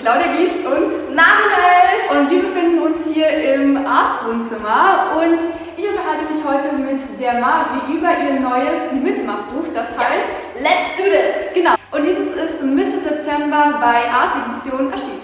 Claudia Gietz und Manuel. Und wir befinden uns hier im Ars-Wohnzimmer und ich unterhalte mich heute mit der Mavi über ihr neues Mitmachbuch, das heißt Let's Do This. Genau. Und dieses ist Mitte September bei Ars Edition erschienen.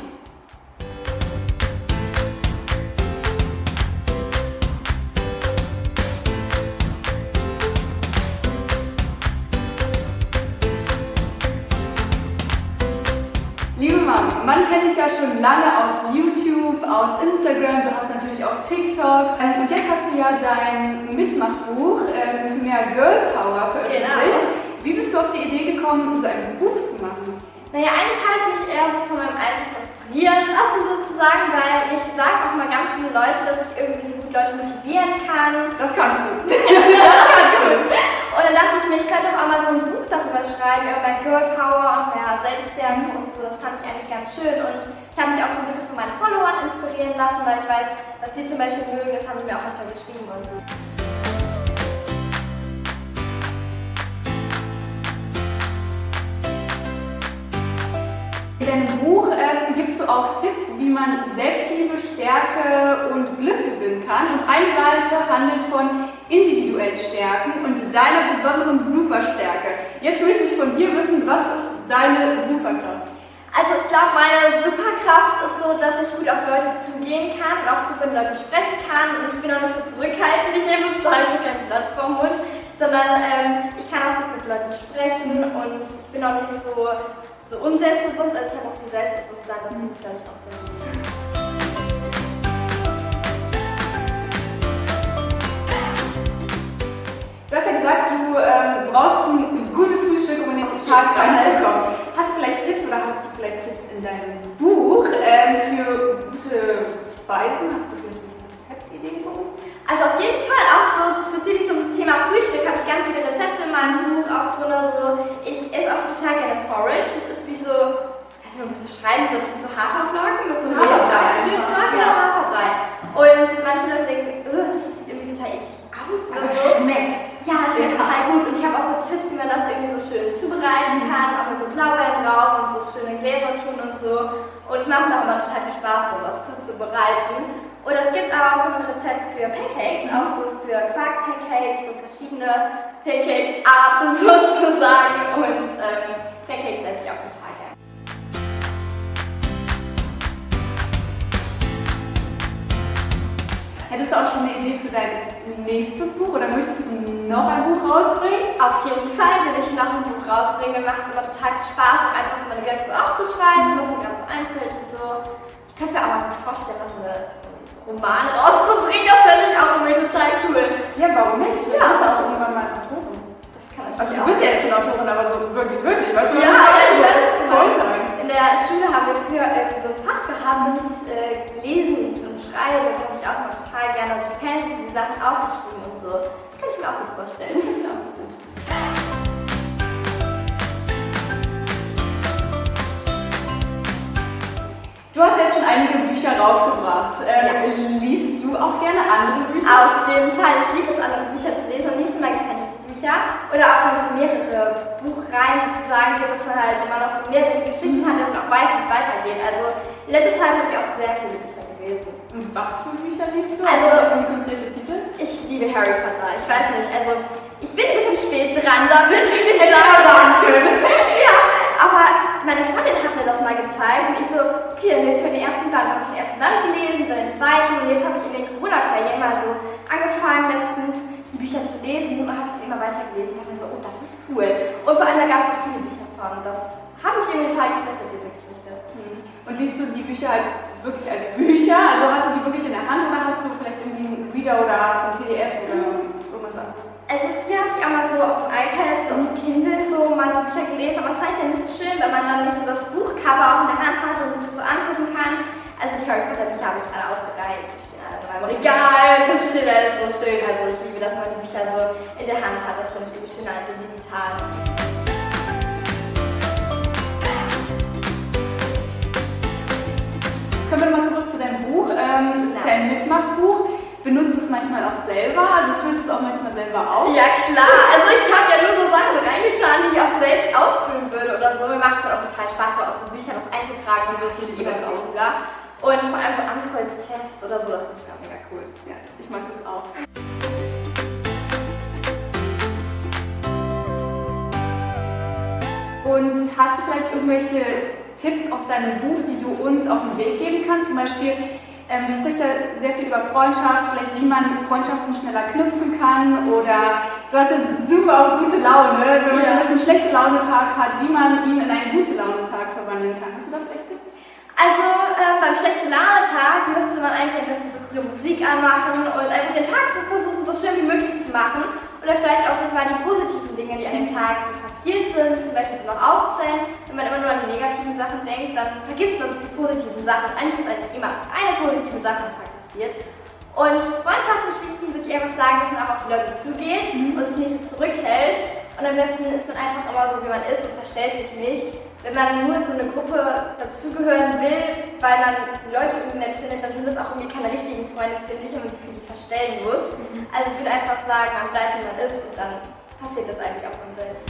Liebe Mami, man kennt dich ja schon lange aus YouTube, aus Instagram, du hast natürlich auch TikTok und jetzt hast du ja dein Mitmachbuch für mehr Girl Power veröffentlicht. Genau. Wie bist du auf die Idee gekommen, so ein Buch zu machen? Naja, eigentlich habe ich mich eher so von meinem Alltag inspirieren lassen sozusagen, weil mich sagen auch mal ganz viele Leute, dass ich irgendwie so gut Leute motivieren kann. Das kannst du. Das kannst du. Und dann dachte ich mir, ich könnte auch mal so ein Buch darüber schreiben, über mein Girl Power und mehr Selbststärke und so. Das fand ich eigentlich ganz schön und ich habe mich auch so ein bisschen von meinen Followern inspirieren lassen, weil ich weiß, was die zum Beispiel mögen, das haben die mir auch manchmal geschrieben und so. In deinem Buch gibst du auch Tipps, wie man Selbstliebe, Stärke und Glück gewinnen kann. Und eine Seite handelt von individuellen Stärken und deiner besonderen Superstärke. Jetzt möchte ich von dir wissen, was ist deine Superkraft? Also ich glaube, meine Superkraft ist so, dass ich gut auf Leute zugehen kann und auch gut mit Leuten sprechen kann. Und ich bin auch nicht so zurückhaltend, ich nehme uns halt kein Blatt vom Mund, sondern ich kann auch gut mit Leuten sprechen und ich bin auch nicht so unselbstbewusst, also ich habe auch viel Selbstbewusstsein, das finde ich glaube ich auch sehr gut. Du hast ja gesagt, du brauchst ein gutes Frühstück, um in den Tag reinzukommen. Hast du vielleicht Tipps oder hast du vielleicht Tipps in deinem Buch für gute Speisen? Hast du vielleicht eine Rezeptidee für uns? Also auf jeden Fall auch so spezifisch zum Thema Frühstück habe ich ganz viele Rezepte in meinem Buch auch drin. So. Ich esse auch total gerne Porridge. Das ist wie so, weiß nicht, man muss so schreiben, so, das sind so Haferflocken mit so einem Haferbrei. Genau, Haferbrei. Und manche Leute denken, das sieht irgendwie total eklig aus oder so. Schmeckt. Ja, das schmeckt total gut. Und ich habe auch so Tipps, wie man das irgendwie so schön zubereiten kann, auch mit so Blaubeeren drauf und so schöne Gläser tun und so. Und ich mache mir auch immer total viel Spaß, so was zuzubereiten. Oder es gibt auch ein Rezept für Pancakes, auch so für Quark-Pancakes, so verschiedene Pancake-Arten sozusagen. Und Pancakes esse ich auch total gerne. Hättest du auch schon eine Idee für dein nächstes Buch oder möchtest du noch ein Buch rausbringen? Auf jeden Fall will ich noch ein Buch rausbringen. Mir macht es immer total viel Spaß, auch einfach so meine Gedanken so aufzuschreiben, was mir gerade so einfällt und so. Ich könnte mir aber mal vorstellen, was so ein Roman rauszubringen, das fände ich auch irgendwie total cool. Ja, warum nicht? Vielleicht bist du auch irgendwann mal Autorin. Das kann natürlich Also du auch bist ja jetzt schon Autorin, aber so wirklich, weißt du? Ja, ich weiß es Vollzeit. In der Schule haben wir früher irgendwie so ein Fach gehabt, das hieß Lesen und Schreiben. Da habe ich auch mal total gerne so Fantasy-Sachen aufgeschrieben und so. Das kann ich mir auch gut vorstellen. Du hast jetzt schon einige Bücher rausgebracht. Liest du auch gerne andere Bücher? Auf jeden Fall. Ich liebe es, andere Bücher zu lesen. Am liebsten mag ich Fantasy-Bücher. Oder auch wenn es so mehrere Buchreihen sozusagen gibt, dass man halt immer noch so mehrere Geschichten hat und auch weiß, wie es weitergeht. Also in letzter Zeit habe ich auch sehr viele Bücher gelesen. Und was für Bücher liest du? Also schon konkrete Titel? Ich liebe Harry Potter. Ich weiß nicht, also ich bin ein bisschen spät dran damit, würde ich Hätte ich sagen können. Ja, aber meine Freundin hat mir das mal gezeigt und ich so, okay, dann jetzt für den ersten Band habe ich den ersten Band gelesen, dann den zweiten und jetzt habe ich in den Corona-Ferien mal so angefangen letztens die Bücher zu lesen und habe sie immer weiter gelesen. Ich dachte mir so, oh, das ist cool. Und vor allem da gab es auch viele Bücher von und das hat mich irgendwie total gefesselt, diese Geschichte. Und liest du die Bücher halt wirklich als Bücher? Also hast du die wirklich in der Hand oder hast du vielleicht irgendwie einen Reader oder hast du ein PDF oder irgendwas anderes? Also früher hatte ich auch mal so auf dem iPad, so auf dem Kindle so mal so Bücher gelesen, aber es fand ich dann nicht so schön, weil man dann nicht so das Buchcover auch in der Hand hat und sich das so angucken kann. Also die Harry Potter Bücher habe ich alle ausgereiht, die stehen alle in meinem Regal, das ist alles so schön. Also ich liebe, dass man die Bücher so in der Hand hat, das finde ich irgendwie schöner als so digital. Kommen wir nochmal zurück zu deinem Buch. Es ist ja ein Mitmachbuch. Benutzt es manchmal auch selber? Also füllst du es auch manchmal selber aus? Ja klar, also ich habe ja nur so Sachen reingetan, die ich auch selbst ausfüllen würde oder so. Mir macht es dann auch total Spaß, mal auf so Bücher was einzutragen und so, das finde ich immer so cooler. Und vor allem so Ankreuztests oder so, das finde ich auch mega cool. Ja, ich mag das auch. Und hast du vielleicht irgendwelche Tipps aus deinem Buch, die du uns auf den Weg geben kannst? Zum Beispiel, du sprichst ja sehr viel über Freundschaft, vielleicht wie man Freundschaften schneller knüpfen kann, oder du hast ja super auf gute Laune, wenn man zum Beispiel einen schlechte Laune-Tag hat, wie man ihn in einen gute Laune-Tag verwandeln kann. Hast du da vielleicht Tipps? Also beim schlechten Laune-Tag müsste man eigentlich ein bisschen so coole Musik anmachen und einfach den Tag so versuchen, so schön wie möglich zu machen. Oder vielleicht auch sich mal die positiven Dinge, die an dem Tag so passiert sind, zum Beispiel so noch aufzählen. Wenn man immer nur an die negativen Sachen denkt, dann vergisst man so die positiven Sachen. Eigentlich ist eigentlich immer eine positive Sache am Tag passiert. Und Freundschaften schließen würde ich einfach sagen, dass man auch auf die Leute zugeht und sich nicht so zurückhält. Und am besten ist man einfach immer so, wie man ist und verstellt sich nicht. Wenn man nur in so eine Gruppe dazugehören will, weil man die Leute irgendwie nett findet, dann sind das auch irgendwie keine richtigen Freunde, finde ich, wenn man sich für die verstellen muss. Also ich würde einfach sagen, man bleibt, wie man ist und dann passiert das eigentlich auch von selbst.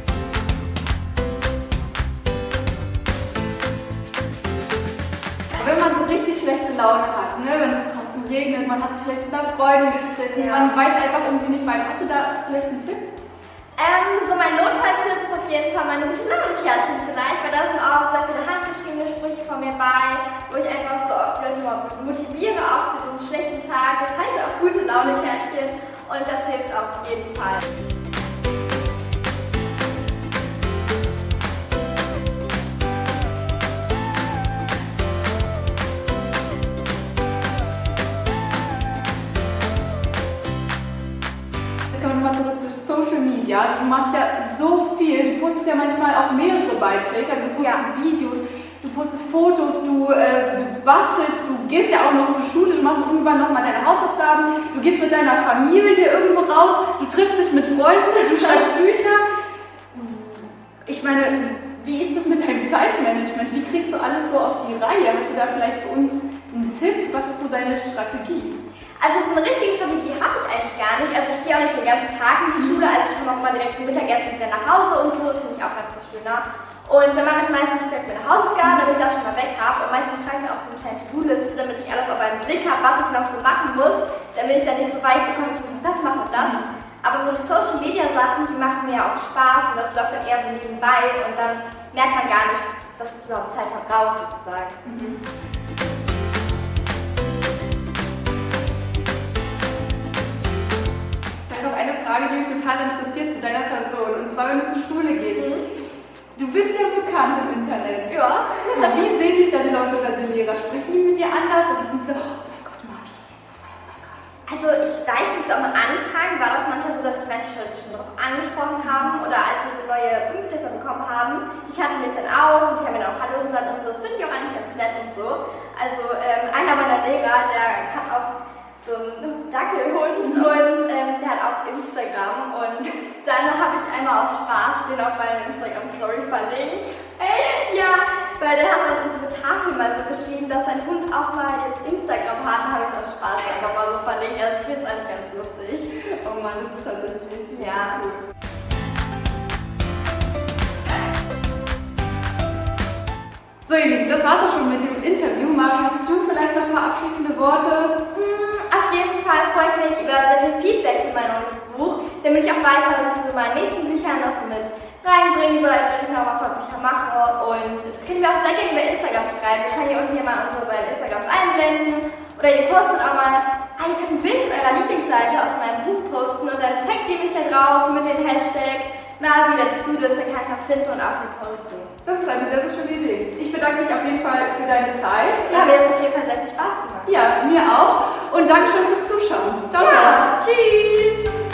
Wenn man so richtig schlechte Laune hat, ne? Wenn es draußen regnet, man hat sich vielleicht mit einer Freundin gestritten, man weiß einfach irgendwie nicht weiter. Hast du da vielleicht einen Tipp? So mein Notfalltipp ist auf jeden Fall meine gute Laune-Kärtchen vielleicht, weil da sind auch sehr viele handgeschriebene Sprüche von mir bei, wo ich einfach so die Leute mal motiviere, auch für so einen schlechten Tag. Das heißt auch gute Laune-Kärtchen und das hilft auf jeden Fall. Nochmal zurück zu Social Media. Also du machst ja so viel, du postest ja manchmal auch mehrere Beiträge, also du postest Videos, du postest Fotos, du bastelst, du gehst ja auch noch zur Schule, du machst irgendwann nochmal deine Hausaufgaben, du gehst mit deiner Familie irgendwo raus, du triffst dich mit Freunden, du schreibst Bücher. Ich meine, wie ist das mit deinem Zeitmanagement? Wie kriegst du alles so auf die Reihe? Hast du da vielleicht für uns einen Tipp? Was ist so deine Strategie? Also so eine richtige Strategie habe ich eigentlich gar nicht. Also ich gehe auch nicht den ganzen Tag in die Schule, also ich komme auch mal direkt zum Mittagessen wieder nach Hause und so, das finde ich auch einfach schöner. Und dann mache ich meistens direkt meine Hausaufgaben, damit ich das schon mal weg habe. Und meistens schreibe ich mir auch so eine kleine To-Do-Liste, damit ich alles auf einen Blick habe, was ich noch so machen muss, damit ich dann nicht so weiß, ich muss das machen und das. Aber so die Social-Media-Sachen, die machen mir ja auch Spaß und das läuft dann eher so nebenbei und dann merkt man gar nicht, dass es überhaupt Zeit verbraucht sozusagen. Noch eine Frage, die mich total interessiert zu deiner Person. Und zwar, wenn du zur Schule gehst. Du bist ja bekannt im Internet. Ja. Wie sehen dich da die Leute oder die Lehrer? Sprechen die mit dir anders? Oder sind sie so, oh mein Gott, Marvi geht jetzt vorbei, oh mein Gott. Also ich weiß nicht, am Anfang war das manchmal so, dass mich manche Leute schon darauf angesprochen haben. Oder als wir so neue Fünftklässler bekommen haben, die kannten mich dann auch und die haben mir dann auch Hallo gesagt und so. Das finde ich auch eigentlich ganz nett und so. Also einer meiner Lehrer, der kann auch so einen Dackelhund und der hat auch Instagram und dann habe ich einmal aus Spaß den auf meine Instagram-Story verlinkt. Echt? Ja, weil der hat dann unsere Tafel mal so geschrieben, dass sein Hund auch mal jetzt Instagram hat, dann habe ich aus Spaß einfach mal so verlinkt. Also ich finde es eigentlich ganz lustig. Oh Mann, das ist tatsächlich richtig cool. So ihr Lieben, das war's auch schon mit dem Interview. Mari, hast du vielleicht noch ein paar abschließende Worte? Auf jeden Fall freue ich mich über sehr viel Feedback für mein neues Buch, damit ich auch weiß, was ich so meinen nächsten Büchern noch so mit reinbringen soll, wenn ich noch mal ein paar Bücher mache. Und das könnt ihr mir auch sehr gerne über Instagram schreiben. Ich kann hier unten mal unsere beiden Instagrams einblenden. Oder ihr postet auch mal, ihr könnt ein Bild von eurer Lieblingsseite aus meinem Buch posten und dann taggt ihr mich da drauf mit dem Hashtag Marvi, let's do this, dann kann ich das finden und auch reposten. Das ist eine sehr, sehr schöne Idee. Ich bedanke mich auf jeden Fall für deine Zeit. Ja, mir hat auf jeden Fall sehr viel Spaß gemacht. Ja, mir auch. Und Dankeschön fürs Zuschauen. Ciao, ciao. Tschüss.